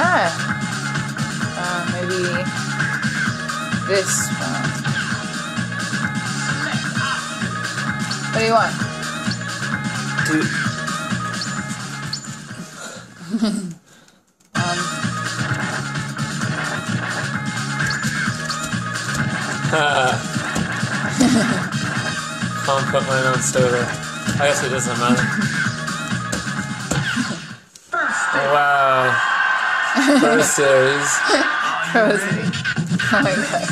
Maybe this one. What do you want? Can't put mine on soda. I guess it doesn't matter. Wow. Pro series. Frozen. Oh my god.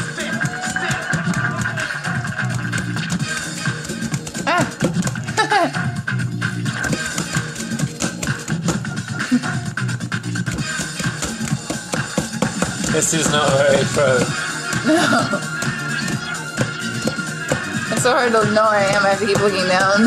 This is not very pro. No. It's so hard to know where I am. I have to keep looking down.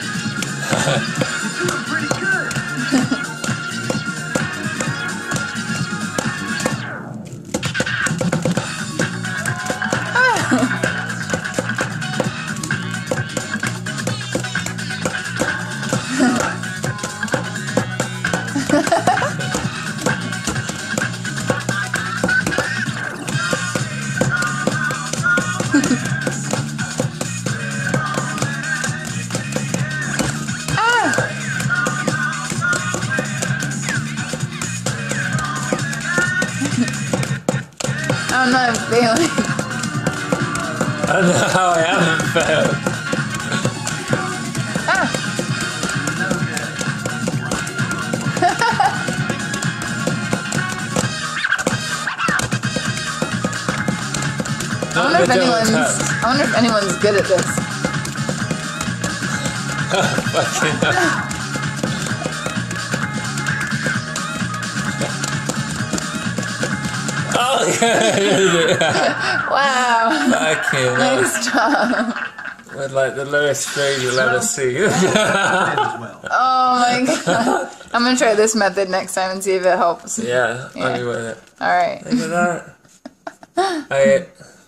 I'm not failing. I don't know how I haven't failed. I wonder if anyone's good at this. Fucking hell. Oh, yeah. Wow. Fucking hell. Nice job. With like the lowest grade you'll ever see. Oh my god. I'm gonna try this method next time and see if it helps. Yeah, I'll be with it. Alright. Look at that. Alright.